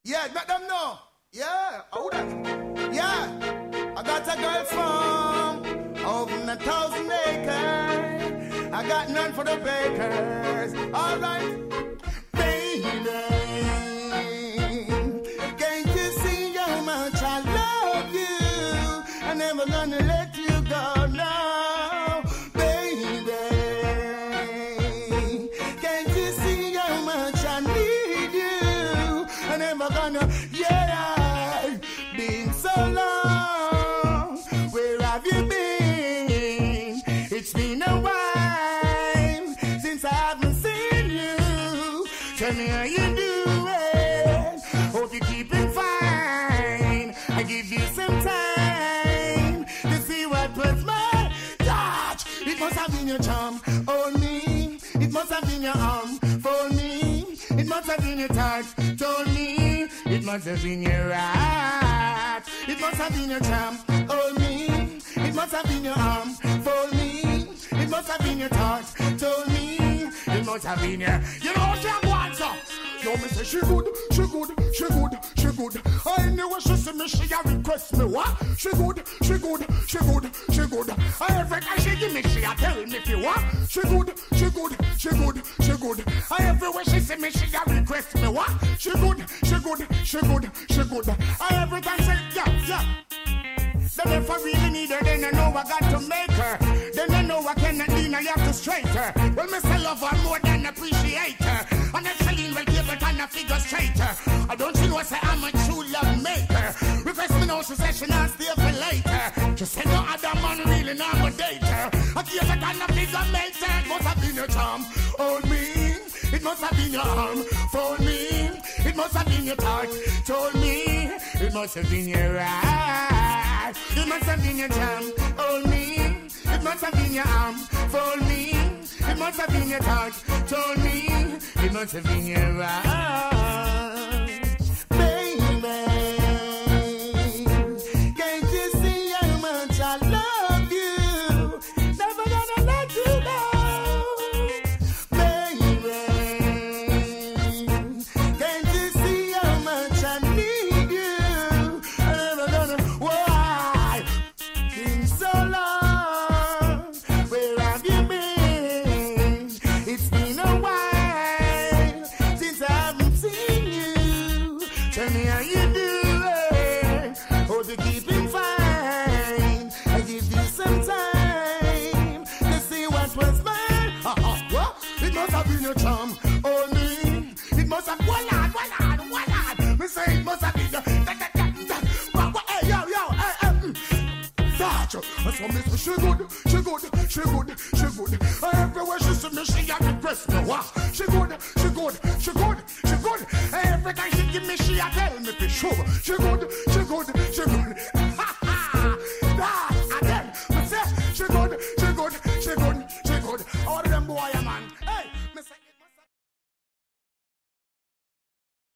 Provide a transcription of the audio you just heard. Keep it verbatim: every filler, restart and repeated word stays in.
Yeah, let them know. Yeah, how that? Yeah, I got a girl from over a thousand acres. I got none for the bakers. All right, baby, can't you see how much I love you? I'm never gonna let you go now, baby. Can't you see how much I need you? I'm never gonna, yeah, been so long. Where have you been? It's been a while since I haven't seen you. Tell me how you doing. Hope you're keeping fine. I give you some time to see what was my touch. It must have been your charm on me. It must have been your arm for me. It must have been your touch told me. It must have been your heart. It must have been your charm on me. It must have been your arm for me. It must have been your touch told me. It must have been your. You know what I'm going to? No, me say she good, she good, she good, she good. I knew she see me, she a request me what? She good, she good, she good, she good. I every time she give me, she a tell me if you what? She good, she good, she good, she good. I everywhere she see me, she a request me what? She good, she good, she good, she good. I every time say yeah, yeah. Then if I really need her, then I know I got to make her. Then I know I cannot lean, I have to straight her. Well, me say love her more than appreciate her. And if I lean well, give it and I figure straighter. I don't you know I say I'm a true love maker. Request me now, she said she not stay for later. She said no other man really not gonna date her. I give it and I figure later. It must have been your charm on me. It must have been your arm for me. It must have been your touch told me. It must have been your eyes. It must have been your charm on me. It must have been your arm for me. It must have been your touch told me. It must have been your eyes, baby. Can't you see how much I love you? Never gonna let you go, baby. Can't you see how much I need you? I'm never gonna. Why? Been so long. Where have you been? It's been a while since I haven't seen you. Tell me how you doing. Hope you're keeping fine. I give you some time to see what was mine. What? It must have been your charm on me. It must have. One on, one on, one on. Me say it must have been the. Hey, yo, yo, hey, hey. That's what me say. She good, she good, she good, she good. Everywhere she see me, she a request me. What? She good, she good, she good, she good. Every time she give me, she a tell me for sure. She good, she good, she good.